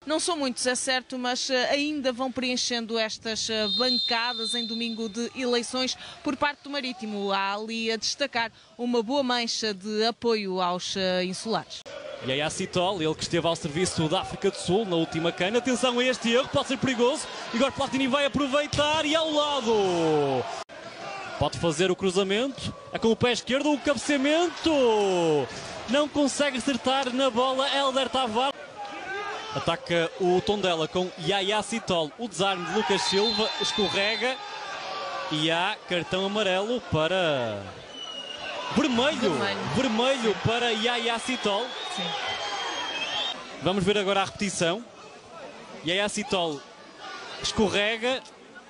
Não são muitos, é certo, mas ainda vão preenchendo estas bancadas em domingo de eleições por parte do Marítimo. Há ali a destacar uma boa mancha de apoio aos insulares. Yaya Sitol, ele que esteve ao serviço da África do Sul na última cana. Atenção a este erro, pode ser perigoso. Igor Platini vai aproveitar e ao lado. Pode fazer o cruzamento. É com o pé esquerdo, o cabeceamento. Não consegue acertar na bola Hélder Tavares. Ataca o Tondela com Yaya Sitol. O desarme de Lucas Silva escorrega. E há cartão amarelo para... Vermelho para Yaya Sitol. Sim. Vamos ver agora a repetição. Yaya Sitol escorrega.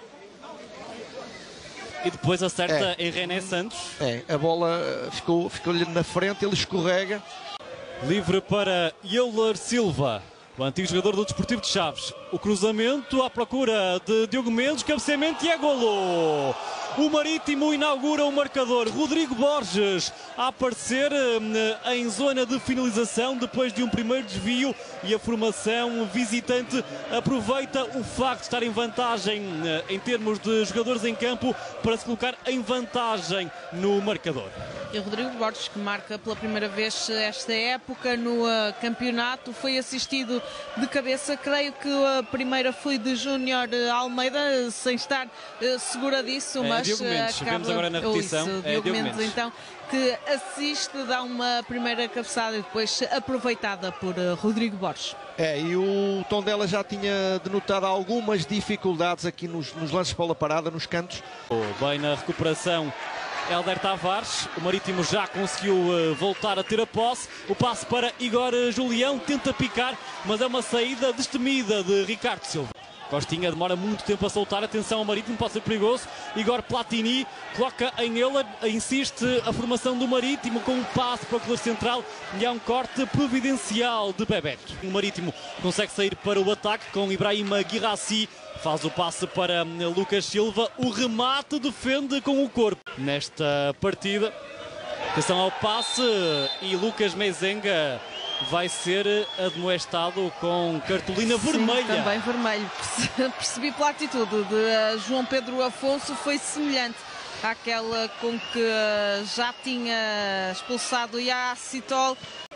E depois acerta em René Santos. A bola ficou-lhe na frente, ele escorrega. Livre para Euler Silva, o antigo jogador do Desportivo de Chaves. O cruzamento à procura de Diogo Mendes, cabeceamento e é golo! O Marítimo inaugura o marcador. Rodrigo Borges a aparecer em zona de finalização depois de um primeiro desvio e a formação visitante aproveita o facto de estar em vantagem em termos de jogadores em campo para se colocar em vantagem no marcador. E o Rodrigo Borges, que marca pela primeira vez esta época no campeonato, foi assistido de cabeça. Creio que a primeira foi de Júnior Almeida, sem estar segura disso, mas Diogo Mendes, vemos agora na repetição. Diogo Mendes, então, que assiste, dá uma primeira cabeçada e depois aproveitada por Rodrigo Borges. E o Tondela já tinha denotado algumas dificuldades aqui nos lances de bola parada, nos cantos. Bem na recuperação Hélder Tavares, o Marítimo já conseguiu voltar a ter a posse. O passe para Igor Julião, tenta picar, mas é uma saída destemida de Ricardo Silva. Costinha demora muito tempo a soltar, atenção ao Marítimo, pode ser perigoso. Igor Platini coloca em ele, insiste a formação do Marítimo com um passe para o corredor central e há um corte providencial de Bebeto. O Marítimo consegue sair para o ataque com Ibrahima Guirassi, faz o passe para Lucas Silva, o remate defende com o corpo. Nesta partida, atenção ao passe e Lucas Mezenga vai ser admoestado com cartolina vermelha. Sim, também vermelho. Percebi pela atitude de João Pedro Afonso, foi semelhante àquela com que já tinha expulsado Yaya Sitol.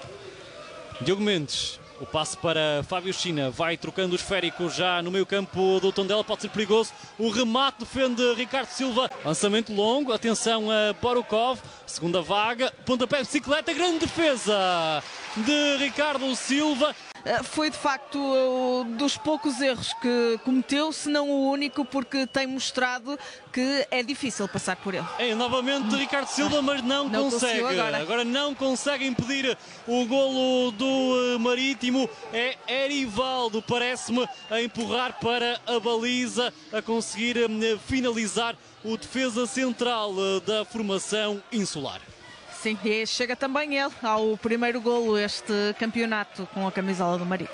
Diogo Mendes, o passe para Fábio China, vai trocando o esférico já no meio campo do Tondela, pode ser perigoso. O remate defende Ricardo Silva, lançamento longo, atenção a Borukov, segunda vaga, pontapé de bicicleta, grande defesa de Ricardo Silva. Foi de facto dos poucos erros que cometeu, se não o único, porque tem mostrado que é difícil passar por ele. Novamente Ricardo Silva, mas não consegue. Agora não consegue impedir o golo do Marítimo. É Erivaldo, parece-me, a empurrar para a baliza, a conseguir finalizar o defesa central da formação insular. Sim, e chega também ele ao primeiro golo este campeonato com a camisola do Marítimo.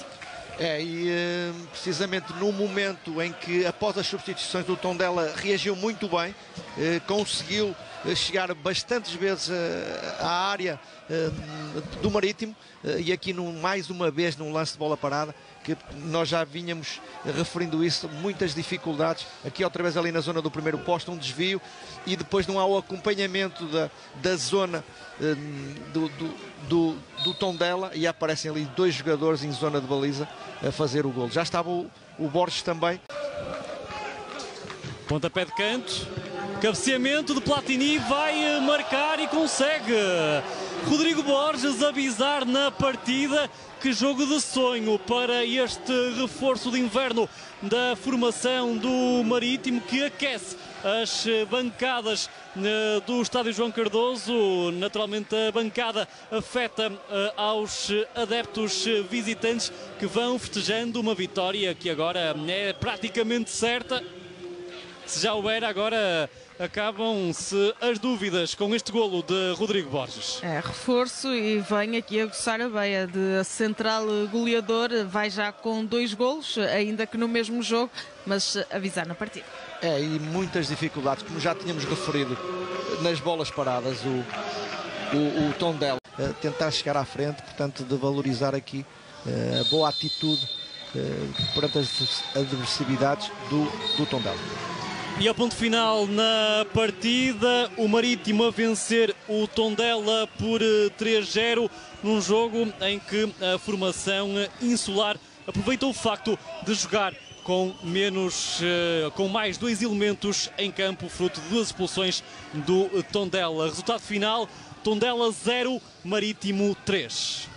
Precisamente no momento em que, após as substituições do Tondela, reagiu muito bem, conseguiu chegar bastantes vezes à área do Marítimo e aqui mais uma vez num lance de bola parada, que nós já vínhamos referindo isso, muitas dificuldades, aqui outra vez ali na zona do primeiro posto, um desvio e depois não há o acompanhamento da zona do Tondela e aparecem ali dois jogadores em zona de baliza a fazer o golo. Já estava o Borges também. Pontapé de canto, cabeceamento de Platini, vai marcar e consegue. Rodrigo Borges a avisar na partida. Que jogo de sonho para este reforço de inverno da formação do Marítimo, que aquece as bancadas do Estádio João Cardoso. Naturalmente a bancada afeta aos adeptos visitantes que vão festejando uma vitória que agora é praticamente certa. Se já o era, agora acabam-se as dúvidas com este golo de Rodrigo Borges. Reforço e vem aqui a aguçar a beia de central goleador, vai já com 2 golos, ainda que no mesmo jogo, mas avisar na partida. E muitas dificuldades, como já tínhamos referido, nas bolas paradas, o Tondela tentar chegar à frente, portanto de valorizar aqui a boa atitude perante as adversidades do Tondela. E ao ponto final na partida, o Marítimo a vencer o Tondela por 3-0, num jogo em que a formação insular aproveitou o facto de jogar com mais 2 elementos em campo, fruto de 2 expulsões do Tondela. Resultado final: Tondela 0, Marítimo 3.